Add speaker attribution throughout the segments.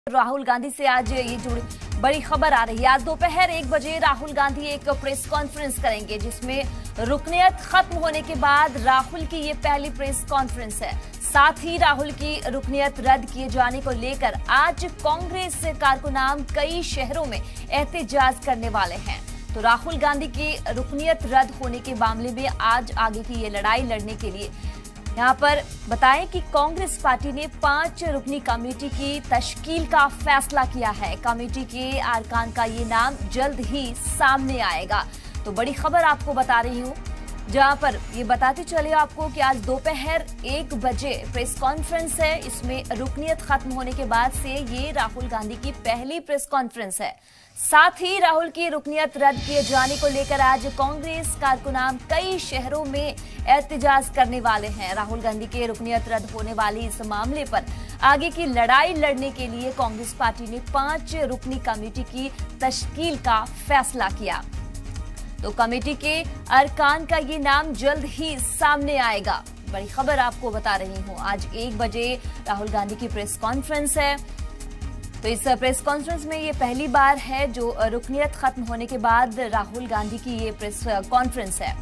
Speaker 1: राहुल गांधी से आज ये जुड़ी बड़ी खबर आ रही है। आज दोपहर 1 बजे राहुल गांधी एक प्रेस कॉन्फ्रेंस करेंगे, जिसमें रुकनियत खत्म होने के बाद राहुल की ये पहली प्रेस कॉन्फ्रेंस है। साथ ही राहुल की रुकनियत रद्द किए जाने को लेकर आज कांग्रेस कारकुनान कई शहरों में एहतजाज करने वाले हैं। तो राहुल गांधी की रुकनियत रद्द होने के मामले में आज आगे की ये लड़ाई लड़ने के लिए यहाँ पर बताएं कि कांग्रेस पार्टी ने 5 रुकनी कमेटी की तश्कील का फैसला किया है। कमेटी के अरकान का ये नाम जल्द ही सामने आएगा। तो बड़ी खबर आपको बता रही हूँ, जहां पर ये बताते चले आपको कि आज दोपहर 1 बजे प्रेस कॉन्फ्रेंस है। इसमें रुकनियत खत्म होने के बाद से ये राहुल गांधी की पहली प्रेस कॉन्फ्रेंस है। साथ ही राहुल की रुकनियत रद्द किए जाने को लेकर आज कांग्रेस कारकुनान कई शहरों में एहतजाज करने वाले हैं। राहुल गांधी के रुकनियत रद्द होने वाली इस मामले पर आगे की लड़ाई लड़ने के लिए कांग्रेस पार्टी ने 5 रुकनी कमेटी की तश्कील का फैसला किया। तो कमेटी के अरकान का ये नाम जल्द ही सामने आएगा। बड़ी खबर आपको बता रही हूं, आज 1 बजे राहुल गांधी की प्रेस कॉन्फ्रेंस है। तो इस प्रेस कॉन्फ्रेंस में ये पहली बार है जो रुकनियत खत्म होने के बाद राहुल गांधी की ये प्रेस कॉन्फ्रेंस है।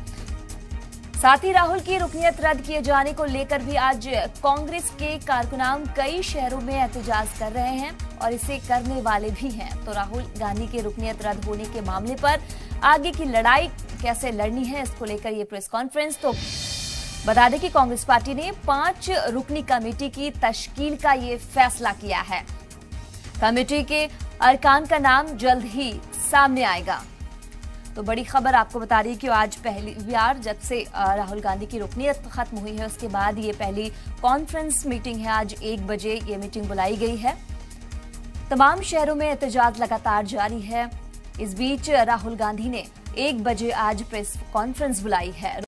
Speaker 1: साथ ही राहुल की रुकनियत रद्द किए जाने को लेकर भी आज कांग्रेस के कारकुनान कई शहरों में एहतजाज कर रहे हैं और इसे करने वाले भी हैं। तो राहुल गांधी के रुकनियत रद्द होने के मामले पर आगे की लड़ाई कैसे लड़नी है, इसको लेकर ये प्रेस कॉन्फ्रेंस। तो बता दें कि कांग्रेस पार्टी ने 5 रुकनी कमेटी की तश्कील का ये फैसला किया है। कमेटी के अरकान का नाम जल्द ही सामने आएगा। तो बड़ी खबर आपको बता रही है कि आज पहली बार जब से राहुल गांधी की रुकनियत खत्म हुई है, उसके बाद ये पहली कॉन्फ्रेंस मीटिंग है। आज 1 बजे ये मीटिंग बुलाई गई है। तमाम शहरों में एहतजाज लगातार जारी है। इस बीच राहुल गांधी ने 1 बजे आज प्रेस कॉन्फ्रेंस बुलाई है।